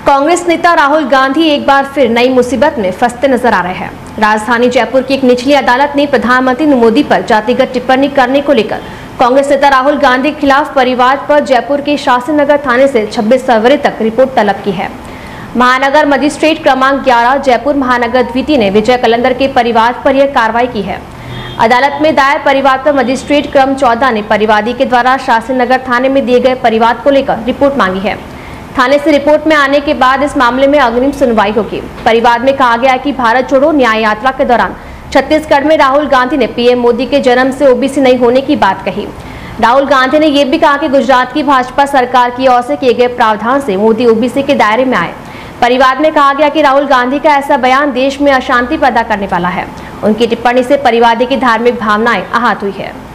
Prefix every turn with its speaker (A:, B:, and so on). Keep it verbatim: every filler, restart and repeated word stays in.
A: कांग्रेस नेता राहुल गांधी एक बार फिर नई मुसीबत में फंसते नजर आ रहे हैं। राजधानी जयपुर की एक निचली अदालत ने प्रधानमंत्री मोदी पर जातिगत टिप्पणी करने को लेकर कांग्रेस नेता राहुल गांधी के खिलाफ परिवार पर जयपुर के शास्त्री नगर थाने से छब्बीस फरवरी तक रिपोर्ट तलब की है। महानगर मजिस्ट्रेट क्रमांक ग्यारह जयपुर महानगर द्वितीय ने विजय कलंदर के परिवार पर यह कार्रवाई की है। अदालत में दायर परिवाद पर मजिस्ट्रेट क्रम चौदह ने परिवादी के द्वारा शास्त्री नगर थाने में दिए गए परिवाद को लेकर रिपोर्ट मांगी है। थाने से रिपोर्ट में आने के बाद इस मामले में अग्रिम सुनवाई होगी। परिवाद में कहा गया कि भारत छोड़ो न्याय यात्रा के दौरान छत्तीसगढ़ में राहुल गांधी ने पीएम मोदी के जन्म से ओबीसी नहीं होने की बात कही। राहुल गांधी ने यह भी कहा कि गुजरात की भाजपा सरकार की ओर से किए गए प्रावधान से मोदी ओबीसी के दायरे में आए। परिवाद में कहा गया कि राहुल गांधी का ऐसा बयान देश में अशांति पैदा करने वाला है। उनकी टिप्पणी से परिवादी की धार्मिक भावनाएं आहत हुई है।